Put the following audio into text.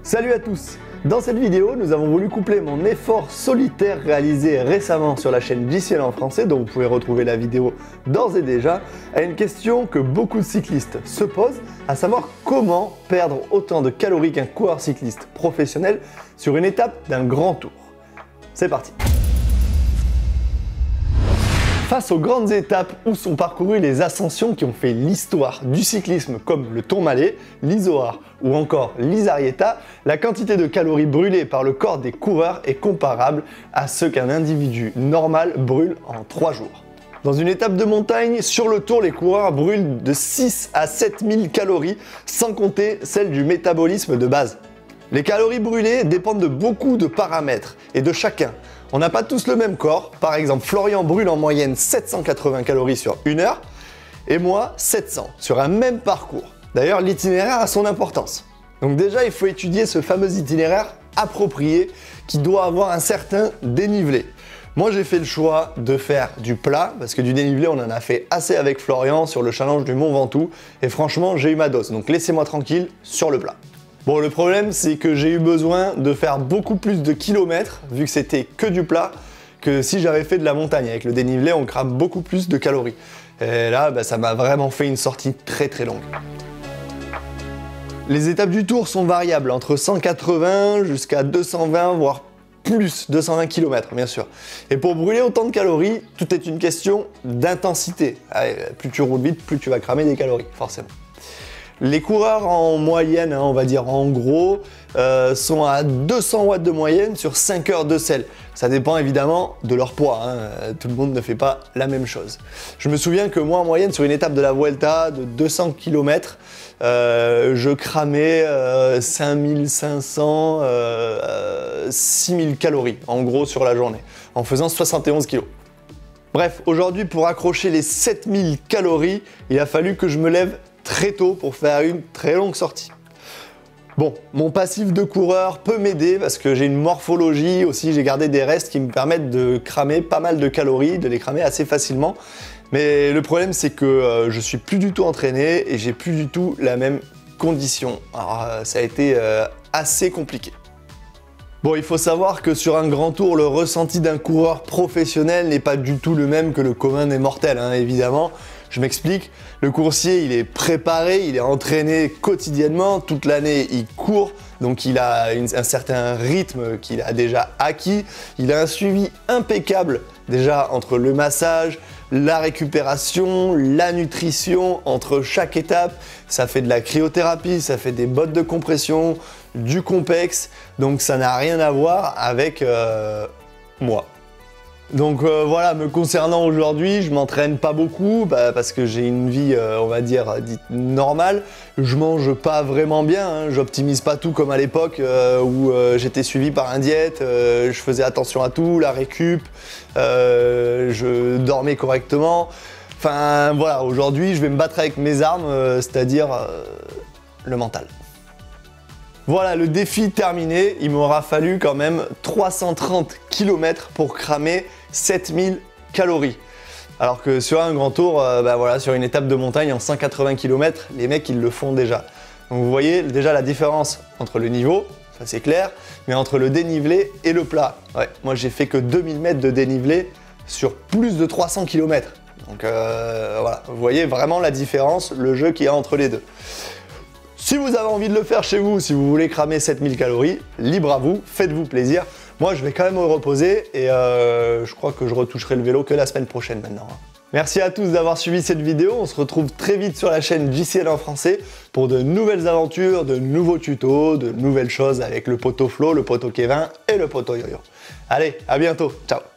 Salut à tous! Dans cette vidéo, nous avons voulu coupler mon effort solitaire réalisé récemment sur la chaîne JCL en français, dont vous pouvez retrouver la vidéo d'ores et déjà, à une question que beaucoup de cyclistes se posent, à savoir comment perdre autant de calories qu'un coureur cycliste professionnel sur une étape d'un grand tour. C'est parti! Face aux grandes étapes où sont parcourues les ascensions qui ont fait l'histoire du cyclisme comme le Tourmalet, l'Izoard ou encore l'Izarieta, la quantité de calories brûlées par le corps des coureurs est comparable à ce qu'un individu normal brûle en 3 jours. Dans une étape de montagne, sur le tour, les coureurs brûlent de 6 à 7 000 calories, sans compter celles du métabolisme de base. Les calories brûlées dépendent de beaucoup de paramètres et de chacun. On n'a pas tous le même corps. Par exemple, Florian brûle en moyenne 780 calories sur 1 heure et moi 700 sur un même parcours. D'ailleurs, l'itinéraire a son importance. Donc déjà, il faut étudier ce fameux itinéraire approprié qui doit avoir un certain dénivelé. Moi, j'ai fait le choix de faire du plat parce que du dénivelé, on en a fait assez avec Florian sur le challenge du Mont Ventoux et franchement, j'ai eu ma dose. Donc laissez-moi tranquille sur le plat. Bon, le problème, c'est que j'ai eu besoin de faire beaucoup plus de kilomètres, vu que c'était que du plat, que si j'avais fait de la montagne. Avec le dénivelé, on crame beaucoup plus de calories. Et là, ça m'a vraiment fait une sortie très très longue. Les étapes du tour sont variables, entre 180 jusqu'à 220, voire plus, 220 km, bien sûr. Et pour brûler autant de calories, tout est une question d'intensité. Plus tu roules vite, plus tu vas cramer des calories, forcément. Les coureurs en moyenne, on va dire en gros, sont à 200 watts de moyenne sur 5 heures de selle. Ça dépend évidemment de leur poids, tout le monde ne fait pas la même chose. Je me souviens que moi en moyenne sur une étape de la Vuelta de 200 km, je cramais 5500, 6000 calories en gros sur la journée, en faisant 71 kg. Bref, aujourd'hui pour accrocher les 7000 calories, il a fallu que je me lève très tôt pour faire une très longue sortie. Bon, mon passif de coureur peut m'aider parce que j'ai une morphologie aussi, j'ai gardé des restes qui me permettent de cramer pas mal de calories, de les cramer assez facilement. Mais le problème c'est que je suis plus du tout entraîné et j'ai plus du tout la même condition. Alors ça a été assez compliqué. Bon, il faut savoir que sur un grand tour, le ressenti d'un coureur professionnel n'est pas du tout le même que le commun des mortels, évidemment. Je m'explique, le coursier il est préparé, il est entraîné quotidiennement, toute l'année il court, donc il a un certain rythme qu'il a déjà acquis, il a un suivi impeccable déjà entre le massage, la récupération, la nutrition, entre chaque étape, ça fait de la cryothérapie, ça fait des bottes de compression, du Compex, donc ça n'a rien à voir avec moi. Donc voilà, me concernant aujourd'hui, je m'entraîne pas beaucoup parce que j'ai une vie, on va dire, dite normale. Je mange pas vraiment bien, j'optimise pas tout comme à l'époque où j'étais suivi par un diète, je faisais attention à tout, la récup, je dormais correctement. Enfin voilà, aujourd'hui je vais me battre avec mes armes, c'est-à-dire le mental. Voilà, le défi terminé, il m'aura fallu quand même 330 km pour cramer 7000 calories. Alors que sur un grand tour, voilà, sur une étape de montagne en 180 km, les mecs ils le font déjà. Donc vous voyez déjà la différence entre le niveau, ça c'est clair, mais entre le dénivelé et le plat. Ouais, moi j'ai fait que 2000 mètres de dénivelé sur plus de 300 km. Donc voilà, vous voyez vraiment la différence, le jeu qu'il y a entre les deux. Si vous avez envie de le faire chez vous, si vous voulez cramer 7000 calories, libre à vous, faites-vous plaisir. Moi, je vais quand même me reposer et je crois que je retoucherai le vélo que la semaine prochaine maintenant. Merci à tous d'avoir suivi cette vidéo. On se retrouve très vite sur la chaîne JCL en français pour de nouvelles aventures, de nouveaux tutos, de nouvelles choses avec le poteau Flo, le poteau Kevin et le poteau Yo-Yo. Allez, à bientôt. Ciao.